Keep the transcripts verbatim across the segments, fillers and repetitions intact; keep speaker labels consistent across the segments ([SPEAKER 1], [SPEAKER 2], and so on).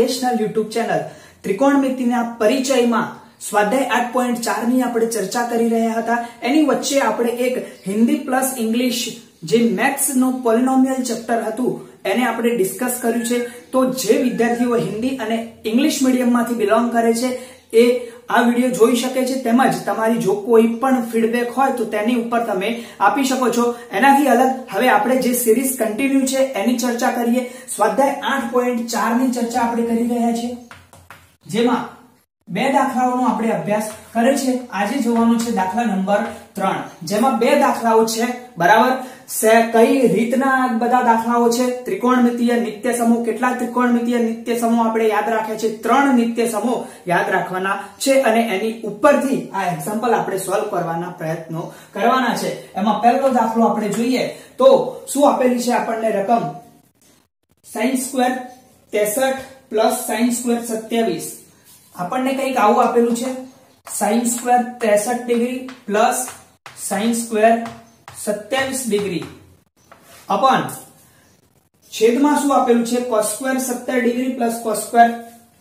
[SPEAKER 1] Educational YouTube channel ત્રિકોણમિતિના પરિચયમાં સ્વાધ્યાય આઠ પોઈન્ટ ચાર ની આપણે ચર્ચા કરી રહ્યા હતા। એની વચ્ચે આપણે એક હિન્દી પ્લસ ઇંગ્લિશ જે મેથ્સ નો પોલિનોમિયલ ચેપ્ટર હતું એને આપણે ડિસ્કસ કર્યું છે। તો જે વિદ્યાર્થીઓ હિન્દી અને ઇંગ્લિશ મીડિયમમાંથી બિલોંગ કરે છે એ આ વિડિયો જોઈ શકે છે, તેમજ તમારી જો કોઈ પણ ફીડબેક હોય તો તેની ઉપર તમે આપી શકો છો। એનાથી અલગ હવે આપણે જે સિરીઝ કન્ટિન્યુ છે એની ચર્ચા કરીએ। સ્વાધ્યાય આઠ પોઈન્ટ ચાર ની ચર્ચા આપણે કરી રહ્યા છીએ, જેમાં બે દાખલાઓનો આપણે અભ્યાસ કરે છે। આજે જોવાનું છે દાખલા નંબર ત્રણ, જેમાં બે દાખલાઓ છે બરાબર। કઈ રીતના બધા દાખલાઓ છે? ત્રિકોણમિતીય નિત્ય સમૂહ, કેટલા ત્રિકોણમિતીય નિત્ય સમૂહ આપણે યાદ રાખ્યા છે? ત્રણ નિત્ય સમૂહ યાદ રાખવાના છે અને એની ઉપરથી આ એક્ઝામ્પલ આપણે સોલ્વ કરવાના પ્રયત્નો કરવાના છે। એમાં પહેલો દાખલો આપણે જોઈએ તો શું આપેલી છે આપણને રકમ? sin સ્ક્વેર ત્રેસઠ પ્લસ sin સ્ક્વેર સત્યાવીસ। આપણને કંઈક આવું આપેલું છે, sin સ્ક્વેર ત્રેસઠ ડિગ્રી પ્લસ sin સ્ક્વેર સત્યાવીસ ડિગ્રી અપન છેદમાં શું આપેલું છે? cos સ્ક્વેર સત્તર degree plus cos square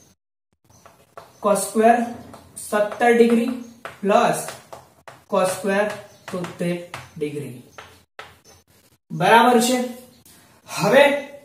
[SPEAKER 1] cos square સત્તર ડિગ્રી પ્લસ cos સ્ક્વેર તોતેર ડિગ્રી બરાબર છે। હવે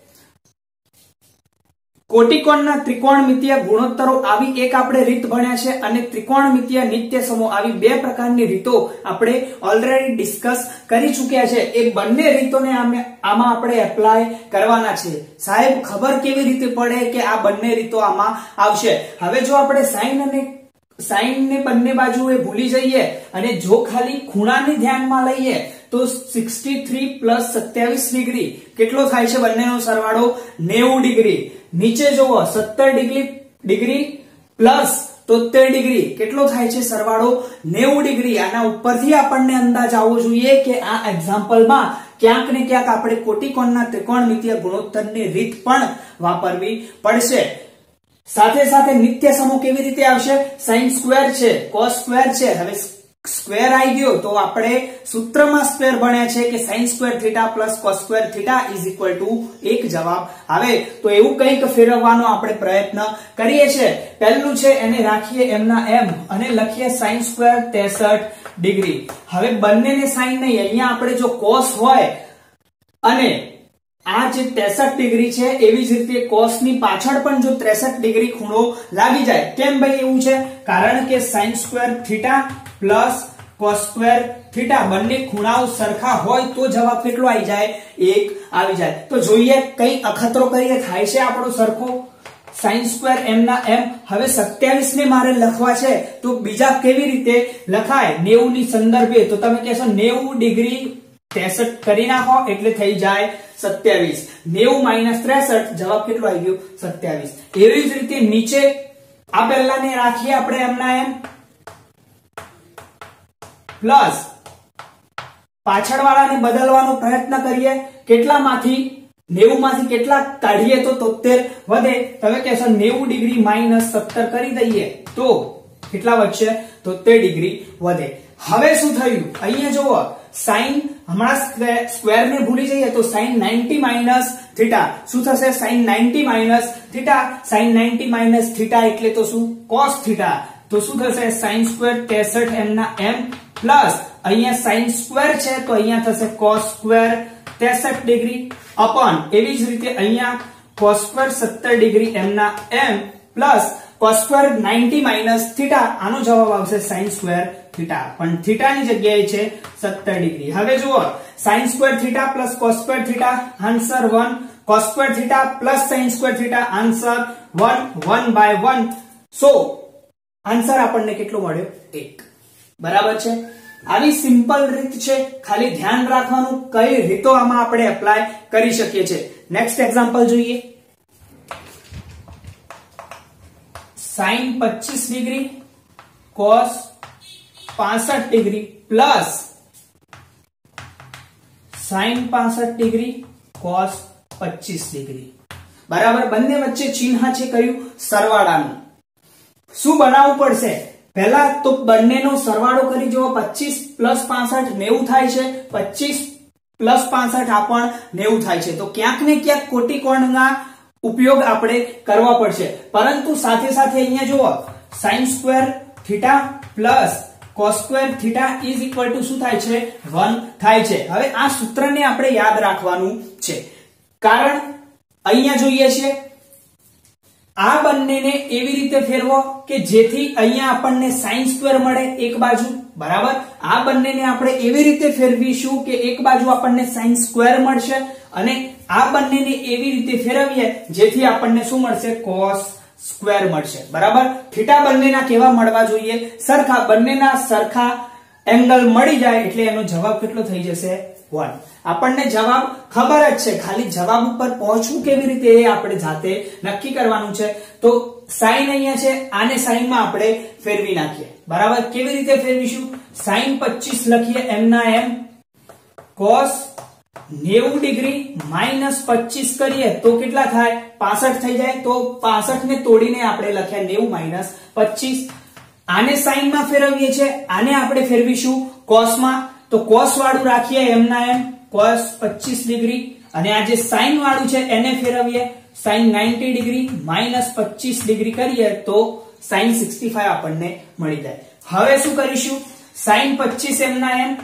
[SPEAKER 1] કોટિકોણના ત્રિકોણમિતીય ગુણોત્તરો આવી એક આપણે રીત ભણ્યા છે અને ત્રિકોણમિતીય નિત્ય સમૂહ આવી બે પ્રકારની રીતો આપણે ઓલરેડી ડિસ્કસ કરી ચૂક્યા છે। એ બંને રીતોને આમાં આપણે એપ્લાય કરવાના છે। સાહેબ ખબર કેવી રીતે પડે કે આ બંને રીતો આમાં આવશે? હવે જો આપણે સાઈન અને સાઈન ને બંને બાજુએ ભૂલી જઈએ અને જો ખાલી ખૂણાને ધ્યાનમાં લઈએ તો સાડત્રીસ પ્લસ સત્યાવીસ ડિગ્રી કેટલો થાય છે? બંનેનો સરવાળો નેવું ડિગ્રી। નીચે જુઓ સત્તર ડિગ્રી ડિગ્રી પ્લસ તોતેર ડિગ્રી કેટલો થાય છે? સરવાળો નેવું ડિગ્રી। આના ઉપરથી આપણને અંદાજ આવવો જોઈએ કે આ એક્ઝામ્પલમાં ક્યાંક ને ક્યાંક આપણે કોટિકોણના ત્રિકોણમિતીય ગુણોત્તરની રીત પણ વાપરવી પડશે। સાથે સાથે નિત્ય સમૂહ કેવી રીતે આવશે? sin સ્ક્વેર છે, cos સ્ક્વેર છે। હવે સ્ક્વેર આવી ગયો તો આપણે સૂત્રમાં સ્ક્વેર ભણ્યા છે કે sin square theta plus cos square theta is equal to એક જવાબ આવે। તો એવું કંઈક ફેરવવાનો આપણે પ્રયત્ન કરીએ છીએ। પહેલું છે એને રાખીએ એમના એમ અને લખીએ sin સ્ક્વેર ત્રેસઠ ડિગ્રી। હવે બંનેને sin નહીં, અહીંયા આપણે જો cos હોય અને આ જે ત્રેસઠ ડિગ્રી છે એવી જ રીતે cos ની પાછળ પણ જો ત્રેસઠ ડિગ્રી ખૂણો લાગી જાય, કેમ ભાઈ એવું છે? કારણ કે sin square theta plus cos square theta બંને ખૂણાઓ સરખા હોય તો જવાબ કેટલો આવી જાય? એક આવી જાય। તો જોઈએ કઈ અખતરો કરીએ થાય છે આપણો સરખો। sin સ્ક્વેર એમ ના એમ। હવે સત્યાવીસ ને મારે લખવા છે તો બીજા કેવી રીતે લખાય? નેવું ની સંદર્ભે તો તમે કહેશો નેવું ડિગ્રી ત્રેસઠ કરી નાખો એટલે થઈ જાય સત્યાવીસ। નેવું માઇનસ ત્રેસઠ જવાબ કેટલો આવી ગયો? સત્યાવીસ। એવી જ રીતે નીચે આ પહેલાને રાખીએ આપણે એમના એમ પ્લસ પાછળવાળાને બદલવાનો પ્રયત્ન કરીએ। કેટલામાંથી? નેવું માંથી કેટલા કાઢીએ તો તોતેર વધે। તમે કહેશો નેવું ડિગ્રી માઇનસ સત્તર કરી દઈએ તો કેટલા વધશે? તોતેર ડિગ્રી વધે। હવે શું થયું? અહીંયા જુઓ sin હમણાં સ્ક્વેર ને ભૂલી જઈએ તો sin નવ્વાણું માઇનસ થીટા શું થશે? sin નવ્વાણું માઇનસ થીટા। sin નવ્વાણું માઇનસ થીટા એટલે તો શું? cos theta. તો શું થશે? sin સ્ક્વેર ત્રેસઠ એમ ના એમ પ્લસ અહીંયા sin સ્ક્વેર છે તો અહીંયા થશે cos સ્ક્વેર ત્રેસઠ ડિગ્રી અપન એવી જ રીતે અહીંયા cos સ્ક્વેર સત્તર ડિગ્રી એમ ના એમ પ્લસ cos સ્ક્વેર નવ્વાણું માઇનસ થીટા। આનો જવાબ આવશે sin સ્ક્વેર થીટા, પણ થીટા ની જગ્યાએ છે સત્તર ડિગ્રી। હવે જુઓ sin square theta plus cos square theta answer one, cos square theta plus sin square theta answer one, one by one. So answer આપણને કેટલો મળ્યો? એક। બરાબર છે। આવી સિમ્પલ રીત છે, ખાલી ધ્યાન રાખવાનું કઈ રીતો આમાં આપણે એપ્લાય કરી શકીએ છીએ। નેક્સ્ટ એક્ઝામ્પલ જોઈએ। sin પચીસ ડિગ્રી cos પાસઠ ડિગ્રી પ્લસ sin પાસઠ ડિગ્રી cos પચીસ ડિગ્રી બરાબર। બંને વચ્ચે ચિહ્ન છે કયું? સરવાળાનું। શું બનાવવું પડશે? પહેલા તો બંનેનો સરવાળો કરી જુઓ। પચીસ પ્લસ પાસઠ નેવું થાય છે, પચીસ પ્લસ પાસઠ આ પણ નેવું થાય છે। તો ક્યાંક ને ક્યાંક કોટિકોણના ઉપયોગ આપણે કરવા પડશે, પરંતુ સાથે સાથે અહીંયા જુઓ sin square theta plus cos square theta is equal to શું થાય છે વન થાય છે। હવે આ સૂત્રને આપણે યાદ રાખવાનું છે, કારણ અહીંયા જોઈએ છે આ બંનેને એવી રીતે ફેરવો કે જેથી અહીંયા આપણને sin સ્ક્વેર મળે એક બાજુ, બરાબર। આ બંનેને આપણે એવી રીતે ફેરવીશું કે એક બાજુ આપણને sin સ્ક્વેર મળશે અને આ બંનેને એવી રીતે ફેરવીએ જેથી આપણને શું મળશે cos સ્ક્વેર મળશે, બરાબર। થીટા બંનેના કેવા મળવા જોઈએ સરખા, બંનેના સરખા એંગલ મળી જાય એટલે એનો જવાબ કેટલો થઈ જશે વન। આપણને જવાબ ખબર જ છે, ખાલી જવાબ ઉપર પહોંચવું કેવી રીતે એ આપણે જાતે નક્કી કરવાનું છે। તો sin અહીંયા છે, આને sin માં આપણે ફેરવી નાખીએ, બરાબર। કેવી રીતે ફેરવીશું? sin પચીસ લખીએ એમ ના એમ, cos નેવું ડિગ્રી માઇનસ પચીસ કરીએ તો કેટલા થાય પાસઠ થઈ જાય, તો પાસઠ ને તોડીને આપણે લખ્યા નેવું માઇનસ પચીસ। આને sin માં ફેરવીએ છે, આને આપણે ફેરવીશું cos માં, તો cos વાળું રાખીએ એમ ના એમ cos પચીસ ડિગ્રી અને આ જે sin વાળું છે એને ફેરવીએ sin નવ્વાણું ડિગ્રી માઇનસ પચીસ ડિગ્રી કરીએ તો sin સાડસઠ આપણને મળી જાય। હવે શું કરીશું? sin પચીસ એમ ના એમ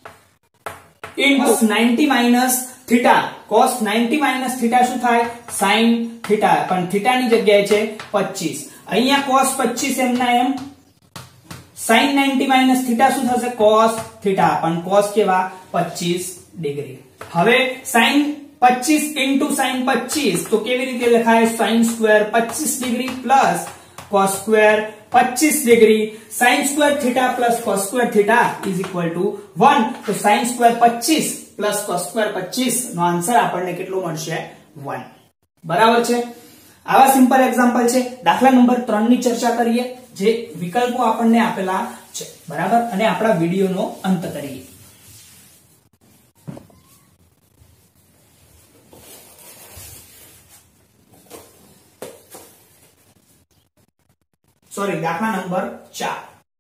[SPEAKER 1] into નવ્વાણું માઇનસ થીટા, cos નવ્વાણું માઇનસ થીટા શું થાય sin થીટા, પણ થીટા ની જગ્યાએ છે પચીસ, અહીંયા cos પચીસ એમ ના એમ sin નવ્વાણું માઇનસ થીટા શું થશે cos થીટા, પણ cos કેવા પચીસ ડિગ્રી। હવે sin પચીસ into sin પચીસ તો કેવી રીતે લખાય? sin સ્ક્વેર પચીસ ડિગ્રી પ્લસ cos સ્ક્વેર પચીસ degree, sin square theta plus cos square theta is equal to one. તો sin સ્ક્વેર પચીસ પ્લસ cos સ્ક્વેર પચીસ નો આન્સર આપણને કેટલો મળશે વન, બરાબર છે। આવા સિમ્પલ એક્ઝામ્પલ છે। દાખલા નંબર ત્રણ ની ચર્ચા કરીએ, જે વિકલ્પો આપણને આપેલા છે, બરાબર, અને આપણા વિડિયોનો અંત કરીએ। સોરી, દાખલા નંબર ચાર।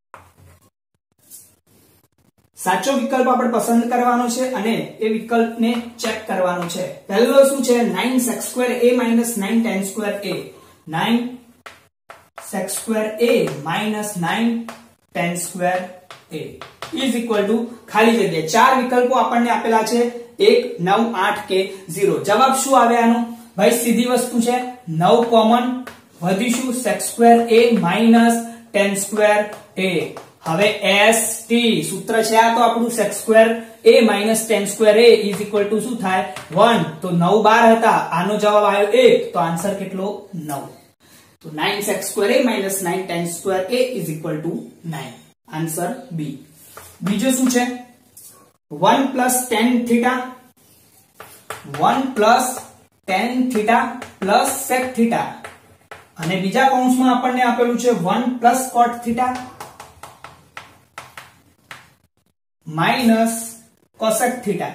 [SPEAKER 1] સાચો વિકલ્પ આપણે પસંદ કરવાનો છે અને એ વિકલ્પને ચેક કરવાનો છે। પહેલો શું છે? Nine sec square a minus nine tan square a, nine sec square a minus nine tan square a is equal to ખાલી જગ્યા, ચાર વિકલ્પો આપણને આપેલા છે એક, નવ, આઠ કે ઝીરો। જવાબ શું આવે આનો? ભાઈ સીધી વસ્તુ છે, નવ કોમન, વધીશું sec square a minus tan square a। હવે s t સૂત્ર છે આ તો આપણું sec square a minus tan square a is equal to શું થાય વન। તો નવ બાર હતા, આનો જવાબ આવ્યો એક, તો આન્સર કેટલો નવ। તો nine sec square a minus nine tan square a is equal to nine, answer B. બીજો શું છે? One plus tan theta, one plus tan theta plus sec theta અને બીજા કૌંસમાં આપણને આપેલું છે one plus cot theta minus cosec theta.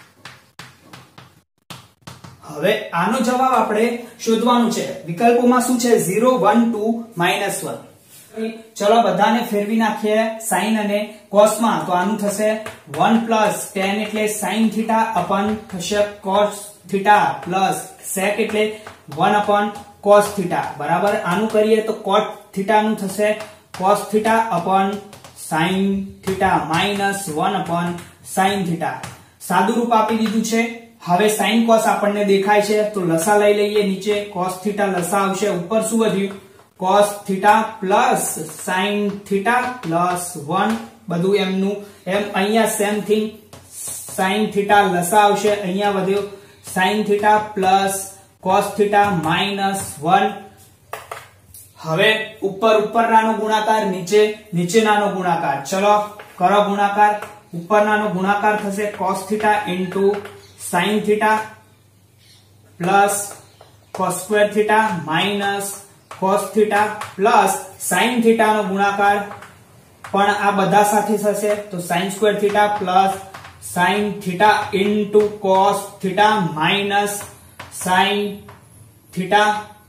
[SPEAKER 1] હવે આનો જવાબ આપણે શોધવાનું છે। વિકલ્પોમાં શું છે? Zero, one, two, minus one. ચલો બધાને ફેરવી નાખીએ sin અને cos માં, તો આનું થશે વન પ્લસ ટેન એટલે sin થીટા અપન થશે cos થીટા પ્લસ sec એટલે વન અપન cos થીટા, બરાબર। આનું કરીએ તો cot થીટા નું થશે cos theta upon sin theta minus one upon sin theta. સાદું રૂપ આપી દીધું છે। હવે sin cos આપણને દેખાય છે તો લસા લઈ લઈએ, નીચે cos થીટા લસા આવશે, ઉપર શું વધ્યું cos theta plus sin theta plus one, બધું એમનું એમ। અહીંયા સેમ થિંગ, sin થીટા લસા આવશે, અહીંયા વધ્યો sin theta plus cos theta minus one. હવે ઉપર ઉપરનાનો ગુણાકાર, નીચે નીચેનાનો ગુણાકાર, ચલો કરો ગુણાકાર। ઉપરનાનો ગુણાકાર થશે cos theta into sin theta plus cos square theta minus cos theta plus sin theta નો ગુણાકાર પણ આ બધા સાથે થશે તો sin square theta plus sin theta into cos theta minus sin theta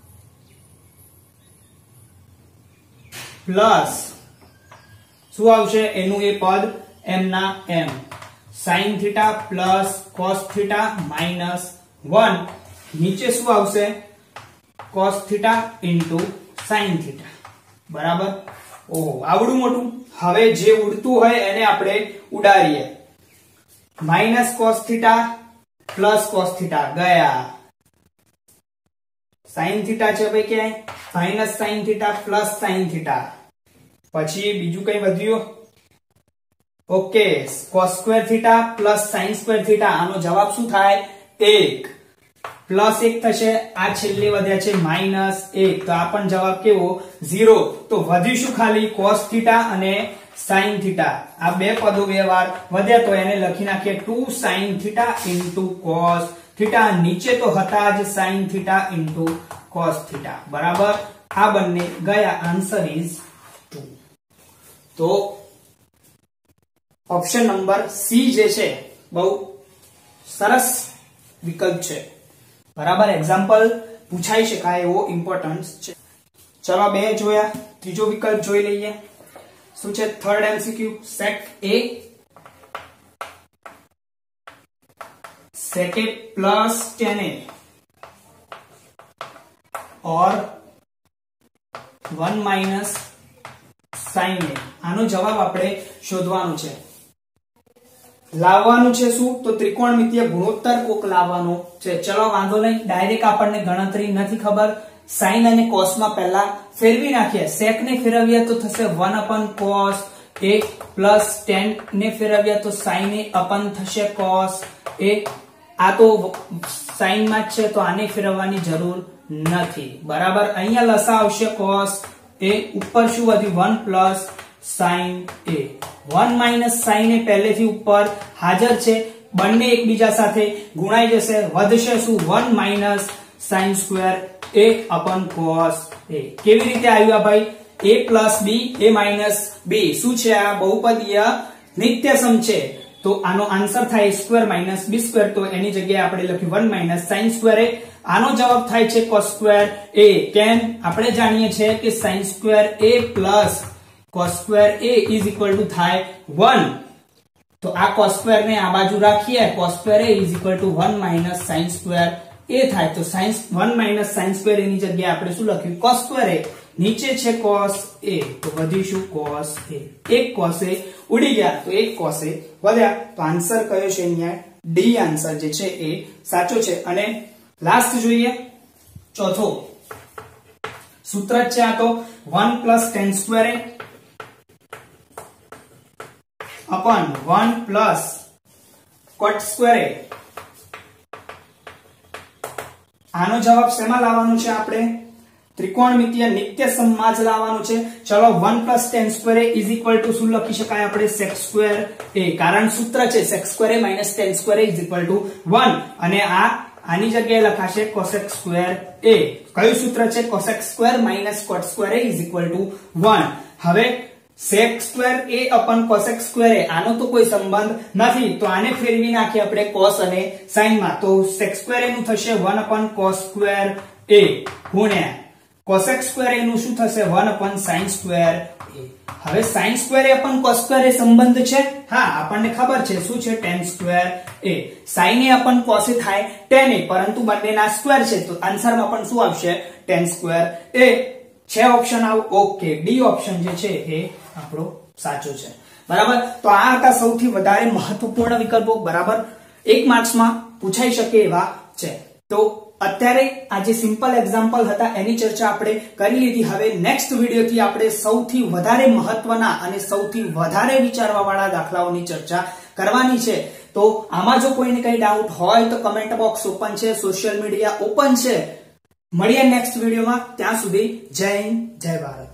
[SPEAKER 1] plus શું આવશે એનું એ પદ એમ ના એમ, sin theta plus cos theta minus one. નીચે શું આવશે? Cos theta into sine theta બરાબર. ઓહો આવડું મોટું. હવે જે ઉડતું હોય એને આપણે ઉડાડીએ. Minus cos theta plus cos theta ગયા. સાઇન થીટા છે ભાઈ ક્યાંય minus sine theta plus sine theta. પછી બીજું કઈ વધ્યું? Okay cos square theta plus sine square theta. આનો જવાબ શું થાય? એક. પ્લસ એક થશે. આ છેલ્લે વધ્યા છે માઇનસ એક, તો આ પણ જવાબ કેવો? ઝીરો. તો વધ્યું ખાલી કોસ થીટા અને સાઇન થીટા. આ બે પદો બે વાર વધ્યા તો એને લખી નાખીએ two sine theta into cos theta. નીચે તો હતા જ sine theta into cos theta બરાબર. આ બંને ગયા. Answer is two. તો ઓપ્શન નંબર સી જે છે બહુ સરસ વિકલ્પ છે બરાબર. એક્ઝામ્પલ પૂછાઈ શકાય એવો ઇમ્પોર્ટન્સ છે. ચલો બે જોયા. ત્રીજો વિકલ્પ જોઈ લઈએ. શું છે? Third MCQ. Set A sec a plus tan a और वन माइनस sin a. આનો જવાબ આપણે શોધવાનો છે. લાવવાનું છે શું? તો ત્રિકોણમિતીય ગુણોત્તર કોક લાવવાનો છે. ચલો વાંધો નહીં, ડાયરેક્ટ આપણને ગણતરી નથી ખબર. sin અને cos માં પહેલા ફેરવી નાખીએ. sec ને ફેરવ્યા તો થશે one upon cos a plus tan ને ફેરવ્યા તો sin a upon થશે cos a. આ તો સાઇન માં છે તો આને ફેરવવાની જરૂર નથી બરાબર. અહીંયા લસા આવશે cos a. ઉપર શું વધ્યું? One plus sin a. One minus sin a પહેલેથી ઉપર હાજર છે. બંને એકબીજા સાથે ગુણાઈ જશે. વધશે શું? One minus sin square a upon cos a. કેવી રીતે આવ્યું આ ભાઈ? a plus b a minus b. શું છે આ? બહુપદીય નિત્યસમ છે. તો આનો આન્સર થાય a square minus b square. તો એની જગ્યાએ આપણે લખ્યું one minus sin square a. આનો જવાબ થાય છે cos સ્ક્વેર a. કેમ? આપણે જાણીએ છીએ કે sin square a plus cos square a is equal to થાય वन. તો આ cos સ્ક્વેર ને આ બાજુ રાખીએ. cos square a is equal to one minus sin square a થાય. તો sin one minus sin square a ની જગ્યાએ આપણે શું લખ્યું? cos square a. નીચે છે cos a તો વધીશું cos a. એક cos a ઉડી ગયા તો એક cos a વધ્યા. તો આન્સર કયો છે? અહીંયા ડી આન્સર જે છે એ સાચો છે. અને લાસ્ટ જોઈએ ચોથો સૂત્ર છે આ તો one plus tan square a upon one plus cot square a. આનો જવાબ શેમાં લાવવાનો છે? આપણે ત્રિકોણમિતીય નિત્યસમમાં જ લાવવાનો છે. ચલો one plus tan square a is equal to શું લખી શકાય આપણે? sec square a. કારણ સૂત્ર છે sec સ્ક્વેર a માઇનસ tan square a is equal to one. અને આ આની જગ્યાએ લખાશે cosec સ્ક્વેર a. કયું સૂત્ર છે? cosec square minus cot square a is equal to one. હવે sec square a upon cosec square a આનો તો કોઈ સંબંધ નથી. તો આને ફેરવી નાખીએ આપણે cos અને sin માં. તો sec સ્ક્વેર a નું થશે one upon cos square a ગુણ્યા cosec સ્ક્વેર a નું શું થશે? One upon sin square a. હવે sin square a upon cos square a સંબંધ છે. હા આપણને ખબર છે શું છે? tan square a. sin a upon cos a થાય tan a, પરંતુ બંનેના સ્ક્વેર છે તો આન્સરમાં પણ શું આવશે? tan સ્ક્વેર a છે. ઓપ્શન આવ ઓકે. ડી ઓપ્શન જે છે એ આપણો સાચો છે બરાબર. તો આ હતા સૌથી વધારે મહત્વપૂર્ણ વિકલ્પો બરાબર. એક માર્ક્સમાં પૂછાઈ શકે એવા છે. તો અત્યારે આ જે સિમ્પલ એક્ઝામ્પલ હતા એની ચર્ચા આપણે કરી લીધી. હવે નેક્સ્ટ વિડિયો થી આપણે સૌથી વધારે મહત્વના અને સૌથી વધારે વિચારવા વાળા દાખલાઓની ચર્ચા કરવાની છે. તો આમાં જો કોઈને કઈ ડાઉટ હોય તો કમેન્ટ બોક્સ ઓપન છે, સોશિયલ મીડિયા ઓપન છે. મળીએ નેક્સ્ટ વિડિયોમાં. ત્યાં સુધી જય હિન્દ, જય ભારત.